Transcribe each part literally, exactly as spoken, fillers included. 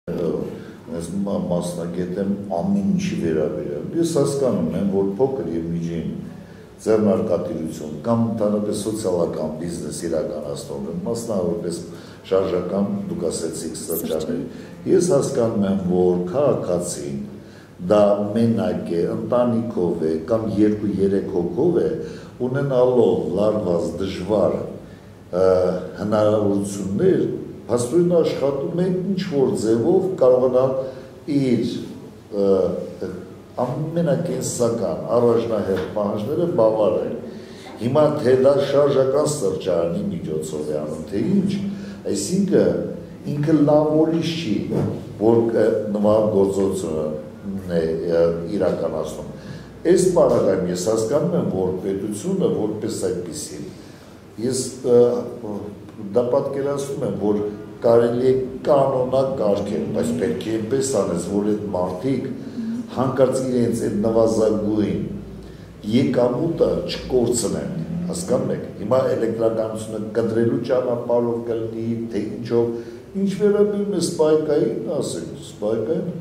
Ես մասնագետ եմ ամեն ինչի վերաբերյալ։ Ես հասկանում եմ, որ փոքր եւ միջին ձեռնարկատիրություն կամ ընդհանրապես սոցիալական բիզնես իրականացնող են, մասնավորապես շարժական, դուք ասեցիք սրճարանի։ Ես հասկանում եմ, որ քաղաքացին դա մենակ է, ընտանիքով է կամ երկու-երեք հոգով է, ունենալով լարված դժվար հնարավորություններ, փաստորեն աշխատում է ինչ-որ ձևով կարողանալ իր ամենակենսական առաջնահերթ պահանջները բավարարել։ Հիմա թե դա շարժական սրճարանի միջոցով է անում, թե ինչ, այսինքն ինքը լավ ուրիշ չի, որ նման գործողություն է իրականացնում։ Այս պարագայում ես հասկանում եմ, որ պետությունը որպես այդպիսի, ես դա պատկերացնում եմ, որ կարելի է կանոնակ կարգել, բայց պետք է այնպես անես, որ այդ մարդիկ հանկարծ իրենց այդ նվազագույն եկամուտը չկորցնեն, հասկանում եք, հիմա էլեկտրականությունը կտրելու ճանապարհով կլինի, թե ինչով, ինչ վերաբերում է սպայկային, ասենք, սպայկային,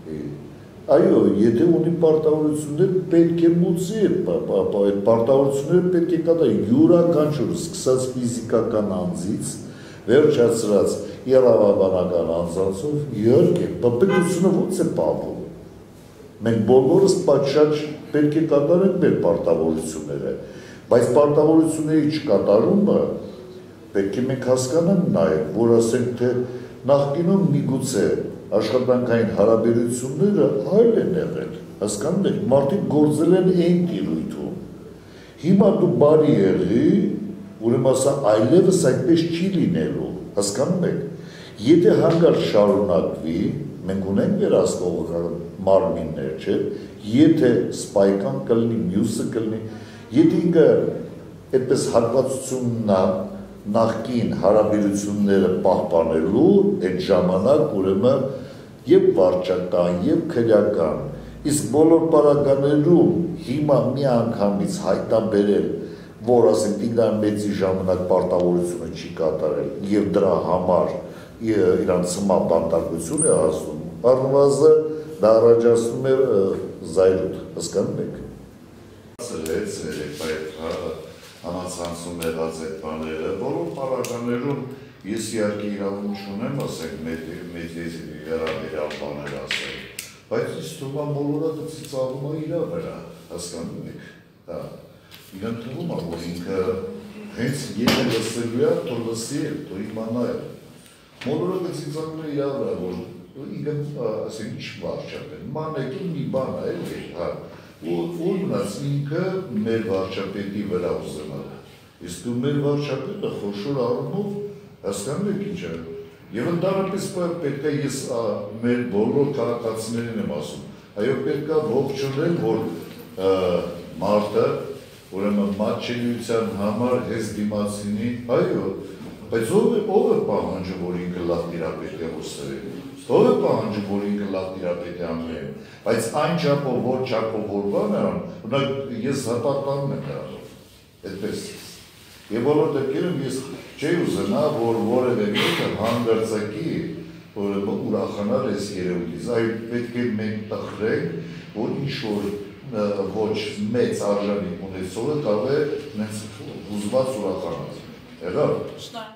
այո, եթե ունի պարտավորություններ, պետք է մուծի այդ պարտավորությունները պետք է կատարի յուրաքանչյուր սկսած ֆիզիկական անձից, վերջացրած իրավաբանական անձանցով, իհարկե, պետությունը ո՞նց է պահվում։ Մենք բոլորս պատշաճ պետք է կատարենք մեր պարտավորությունները, բայց պարտավորությունների չկատարումը պետք է մենք հասկանանք նաև, որ ասենք թե նախկինում միգուցե աշխատանքային հարաբերությունները այլ են եղել, հասկանում եք, մարդիկ գործել են այն տիրույթում։ Հիմա դու բարի եղի, ուրեմն ասա այլևս այդպես չի լինելու, հասկանում եք։ Եթե հանկարծ շարունակվի, մենք ունենք վերահսկողական մարմիններ, չէ՞, եթե սպայկան կլինի, մյուսը կլինի, եթե ինքը այդպես հատվածությունն նախկին հարաբերությունները պահպանելու այդ ժամանակ ուրեմն եւ վարչական, եւ քրեական, իսկ բոլոր պարագաներում հիմա մի անգամից հայտնաբերել, որ ասենք Տիգրան Մեծի ժամանակ պարտավորությունը չի կատարել եւ դրա համար իրանց սման բանտարկություն է հասնում, առնվազն դա առաջացնում է զայրույթ, հասկանում եք։ Ասելեց այդ համացանցում եղած այդ բաները, բոլոր պարագաներում ես իհարկե իրավունք չունեմ, ասենք, մեծ վերաբերյալ բաներ ասել, բայց ինձ թվում է մոլորակը ծիծաղում է իր վրա, հասկանում եք, հա, իրան թվում է, որ ինքը հենց եթե լսելու է, թող լսի է, թող իմանա է, մոլորակը ծիծաղում է իր վրա, որ ինքը, ասենք, ինչ վարչապետ, մանեկին մի բան է, էլի, հա, որ մնաց ինքը մեր վարչապետի վրա ուզենալ, իսկ ու մեր վարչապետը խոշոր առումով հասկանում եք ինչ է, եւ ընդհանրապես պետք է ես մեր բոլոր քաղաքացիներին եմ ասում, այո պետք է ողջունել, որ մարդը, ուրեմն մատչելիության համար հեզ դիմացինի, այո, բայց ով է պահանջը, որ ինքը լավ տիրապետ է ուսրել, ով է պահանջը, որ ինքը լավ տիրապետ է անում, բայց այն չափով, որ չափով որ բան է անում, ես հպարտանում եմ դրանով, այդպես Եվ բոլոր դեպքերում ես չէի ուզենա, որ որևէ մեկը հանդերձակի ուրախանալ այս երևույթից, այլ պետք է մենք տխրենք, որ ինչ-որ ոչ մեծ արժանի ունեցողը կարող է ուզված ուրախանալ։ Եղավ։